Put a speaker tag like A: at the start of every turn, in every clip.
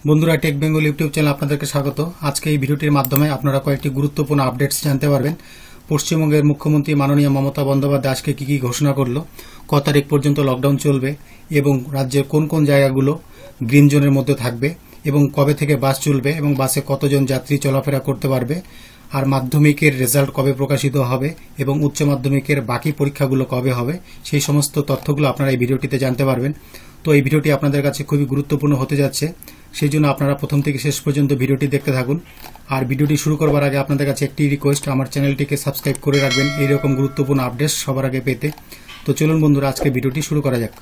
A: বন্ধুরা take Bengal YouTube channel আপনাদেরকে স্বাগত। আজকে এই ভিডিওটির মাধ্যমে আপনারা কয়েকটি গুরুত্বপূর্ণ আপডেটস জানতে পারবেন। পশ্চিমবঙ্গের মুখ্যমন্ত্রী মাননীয় মমতা বন্দ্যোপাধ্যায় আজকে কি ঘোষণা করলো, ক তারিখ পর্যন্ত লকডাউন চলবে এবং রাজ্যের কোন কোন জায়গাগুলো গ্রিন জোনের মধ্যে থাকবে এবং কবে থেকে বাস চলবে এবং বাসে কতজন যাত্রী চলাফেরা করতে পারবে, আর মাধ্যমিকের রেজাল্ট কবে প্রকাশিত হবে এবং উচ্চ মাধ্যমিকের বাকি পরীক্ষাগুলো কবে হবে, সেই সমস্ত তথ্যগুলো আপনারা এই ভিডিওটিতে জানতে পারবেন। তো এই ভিডিওটি আপনাদের কাছে খুবই গুরুত্বপূর্ণ হতে যাচ্ছে, সেই জন্য আপনারা প্রথম থেকে শেষ পর্যন্ত ভিডিওটি দেখতে থাকুন। আর ভিডিওটি শুরু করবার আগে আপনাদের কাছে একটি রিকোয়েস্ট, আমার চ্যানেলটিকে সাবস্ক্রাইব করে রাখবেন এইরকম গুরুত্বপূর্ণ আপডেটস সবার আগে পেতে। তো চলুন বন্ধুরা, আজকে ভিডিওটি শুরু করা যাক।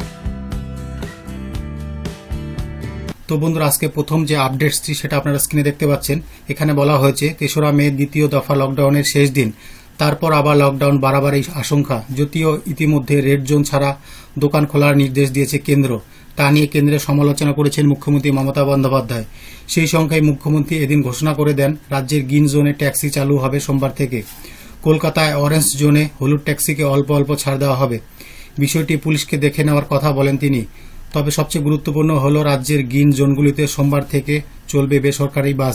A: তো বন্ধুরা, আজকে প্রথম যে আপডেটসটি সেটা আপনারা স্ক্রিনে দেখতে পাচ্ছেন। এখানে বলা হয়েছে ৩রা মে দ্বিতীয় দফা লকডাউনের শেষ দিন, তারপর আবার লকডাউন বাড়াবাড়ি আশঙ্কা। যদিও ইতিমধ্যে রেড জোন ছাড়া দোকান খোলার নির্দেশ দিয়েছে কেন্দ্র, তা নিয়ে কেন্দ্রের সমালোচনা করেছেন মুখ্যমন্ত্রী মমতা বন্দ্যোপাধ্যায়। সেই সংখ্যায় মুখ্যমন্ত্রী এদিন ঘোষণা করে দেন রাজ্যের গ্রিন জোনে ট্যাক্সি চালু হবে সোমবার থেকে। কলকাতায় অরেঞ্জ জোনে হলুদ ট্যাক্সিকে অল্প অল্প ছাড় দেওয়া হবে। বিষয়টি পুলিশকে দেখে নেওয়ার কথা বলেন তিনি। তবে সবচেয়ে গুরুত্বপূর্ণ হল রাজ্যের গ্রিন জোনগুলিতে সোমবার থেকে চলবে বেসরকারি বাস।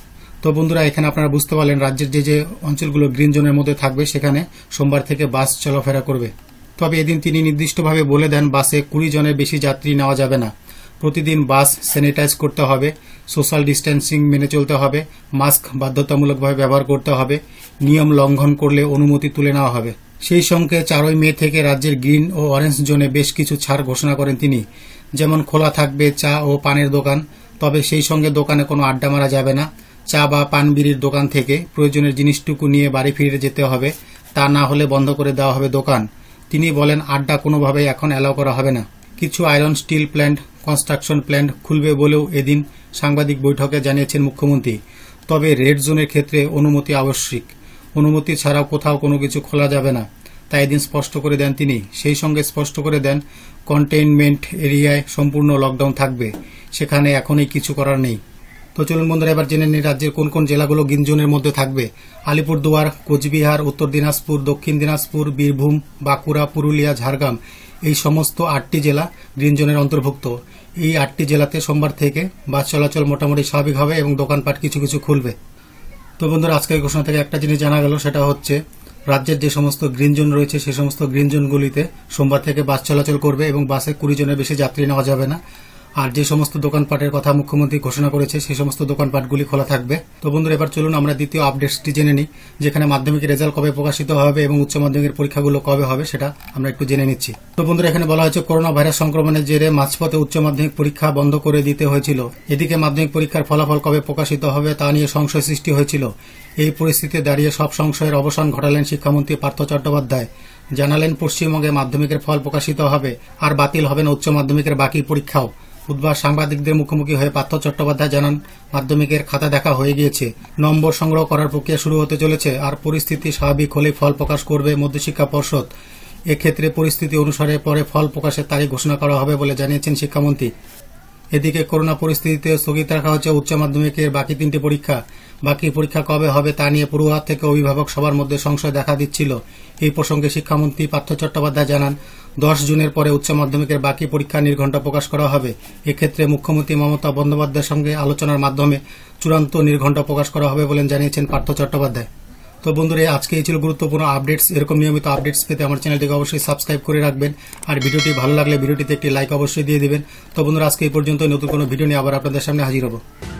A: তো বন্ধুরা, এখানে আপনারা বুঝতে পারলেন রাজ্যের যে অঞ্চলগুলো গ্রিন জোনের মধ্যে থাকবে সেখানে সোমবার থেকে বাস চলাফেরা করবে। তবে এদিন তিনি নির্দিষ্টভাবে বলে দেন বাসে 20 জনের বেশি যাত্রী নেওয়া যাবে না। প্রতিদিন বাস স্যানিটাইজ করতে হবে, সোশ্যাল ডিস্টেন্সিং মেনে চলতে হবে, মাস্ক বাধ্যতামূলকভাবে ব্যবহার করতে হবে, নিয়ম লঙ্ঘন করলে অনুমতি তুলে নেওয়া হবে। সেই সঙ্গে 4 মে থেকে রাজ্যের গ্রিন ও অরেঞ্জ জোনে বেশ কিছু ছাড় ঘোষণা করেন তিনি। যেমন খোলা থাকবে চা ও পানের দোকান, তবে সেই সঙ্গে দোকানে কোনো আড্ডা মারা যাবে না। চা বা পান বিড়ির দোকান থেকে প্রয়োজনের জিনিসটুকু নিয়ে বাড়ি ফিরে যেতে হবে, তা না হলে বন্ধ করে দেওয়া হবে দোকান। তিনি বলেন আড্ডা কোনোভাবেই এখন অ্যালাউ করা হবে না। কিছু iron steel plant, construction plant খুলবে বলেও এদিন সাংবাদিক বৈঠকে জানিয়েছেন মুখ্যমন্ত্রী। তবে রেড জোনের ক্ষেত্রে অনুমতি আবশ্যিক, অনুমতি ছাড়াও কোথাও কোনো কিছু খোলা যাবে না, তাই এদিন স্পষ্ট করে দেন তিনি। সেই সঙ্গে স্পষ্ট করে দেন কন্টেইনমেন্ট এরিয়ায় সম্পূর্ণ লকডাউন থাকবে, সেখানে এখনই কিছু করার নেই। তো চলুন বন্ধুরা, এবার জেনে নিই রাজ্যের কোন কোন জেলাগুলো গ্রিন জোনের মধ্যে থাকবে। আলিপুরদুয়ার, কোচবিহার, উত্তর দিনাজপুর, দক্ষিণ দিনাজপুর, বীরভূম, বাঁকুড়া, পুরুলিয়া, ঝাড়গ্রাম, এই সমস্ত 8টি জেলা গ্রিন জোনের অন্তর্ভুক্ত। এই 8টি জেলাতে সোমবার থেকে বাস চলাচল মোটামুটি স্বাভাবিক হবে এবং দোকানপাট কিছু কিছু খুলবে। তো বন্ধুরা, আজকের ঘোষণা থেকে একটা জিনিস জানা গেল, সেটা হচ্ছে রাজ্যের যে সমস্ত গ্রিন জোন রয়েছে সেই সমস্ত গ্রিন জোনগুলিতে সোমবার থেকে বাস চলাচল করবে এবং বাসে 20 জনের বেশি যাত্রী নেওয়া যাবে না। আর যে সমস্ত দোকানপাটের কথা মুখ্যমন্ত্রী ঘোষণা করেছে সেই সমস্ত দোকানপাটগুলি খোলা থাকবে। তো বন্ধুরা, এবার চলুন আমরা দ্বিতীয় আপডেটসটি জেনে নিই, যেখানে মাধ্যমিকের রেজাল্ট কবে প্রকাশিত হবে এবং উচ্চ মাধ্যমিকের পরীক্ষাগুলো কবে হবে সেটা আমরা একটু জেনে নিচ্ছি। তো বন্ধুরা, এখানে বলা হয়েছে করোনা ভাইরাস সংক্রমণের জেরে মাঝপথে উচ্চ মাধ্যমিক পরীক্ষা বন্ধ করে দিতে হয়েছিল। এদিকে মাধ্যমিক পরীক্ষার ফলাফল কবে প্রকাশিত হবে তা নিয়ে সংশয় সৃষ্টি হয়েছিল। এই পরিস্থিতিতে দাঁড়িয়ে সব সংশয়ের অবসান ঘটালেন শিক্ষামন্ত্রী পার্থ চট্টোপাধ্যায়। জানালেন পশ্চিমবঙ্গে মাধ্যমিকের ফল প্রকাশিত হবে আর বাতিল হবে না উচ্চ মাধ্যমিকের বাকি পরীক্ষাও। বুধবার সাংবাদিকদের মুখোমুখি হয়ে পার্থ চট্টোপাধ্যায় জানান মাধ্যমিকের খাতা দেখা হয়ে গিয়েছে, নম্বর সংগ্রহ করার প্রক্রিয়া শুরু হতে চলেছে, আর পরিস্থিতি স্বাভাবিক হলেই ফল প্রকাশ করবে মধ্যশিক্ষা পর্ষদ। এক্ষেত্রে পরিস্থিতি অনুসারে পরে ফল প্রকাশের তারিখ ঘোষণা করা হবে বলে জানিয়েছেন শিক্ষামন্ত্রী। এদিকে করোনা পরিস্থিতিতে স্থগিত রাখা হচ্ছে উচ্চ মাধ্যমিকের বাকি 3টি পরীক্ষা। বাকি পরীক্ষা কবে হবে তা নিয়ে পড়ুয়ার থেকে অভিভাবক সবার মধ্যে সংশয় দেখা দিচ্ছিল। এই প্রসঙ্গে শিক্ষামন্ত্রী পার্থ চট্টোপাধ্যায় জানান 10 জুনের পরে উচ্চ মাধ্যমিকের বাকি পরীক্ষা নির্ঘণ্ট প্রকাশ করা হবে। এক্ষেত্রে মুখ্যমন্ত্রী মমতা বন্দ্যোপাধ্যায়ের সঙ্গে আলোচনার মাধ্যমে চূড়ান্ত নির্ঘণ্ট প্রকাশ করা হবে বলে জানিয়েছেন পার্থ চট্টোপাধ্যায়। তো বন্ধুরা, আজকে এই ছিল গুরুত্বপূর্ণ আপডেটস। এরকম নিয়মিত আপডেটস পেতে আমার চ্যানেলটিকে অবশ্যই সাবস্ক্রাইব করে রাখবেন, আর ভিডিওটি ভালো লাগলে ভিডিওটিতে একটি লাইক অবশ্যই দিয়ে দিবেন। তো বন্ধুরা, আজকে এই পর্যন্ত, নতুন কোনো ভিডিও নিয়ে আবার আপনাদের সামনে হাজির হব।